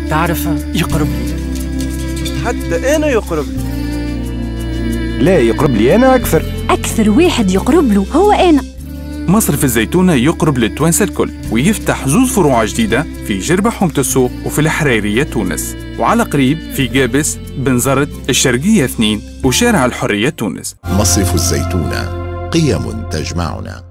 تعرف يقرب لي. حتى أنا يقرب لي. لا، يقرب لي أنا أكثر واحد يقرب له هو أنا. مصرف الزيتونة يقرب للتوانسة الكل، ويفتح زوز فروع جديدة في جربة حومة السوق وفي الحريرية تونس، وعلى قريب في جابس، بنزرت، الشرقية 2 وشارع الحرية تونس. مصرف الزيتونة، قيم تجمعنا.